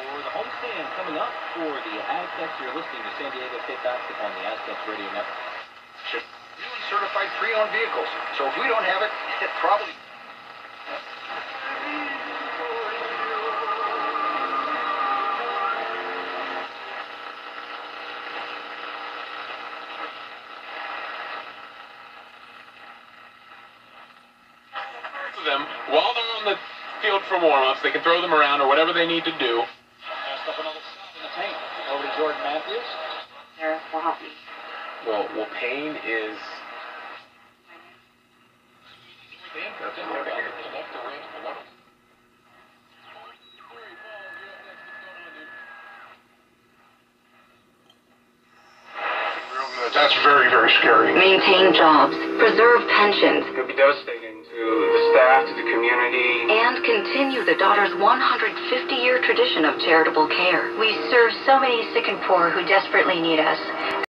For the homestand coming up for the Aztecs, you're listening to San Diego State Basketball on the Aztecs Radio Network. New and certified pre-owned vehicles. So if we don't have it, it probably... them while they're on the field for warm-ups. They can throw them around or whatever they need to do. Passed up another shot in the tank. Over to Jordan Matthews. There will help me. Well, Payne is... That's very, very scary. Maintain jobs, preserve pensions, It could be devastating to the staff, to the community. and continue the daughter's 150-year tradition of charitable care. We serve so many sick and poor who desperately need us.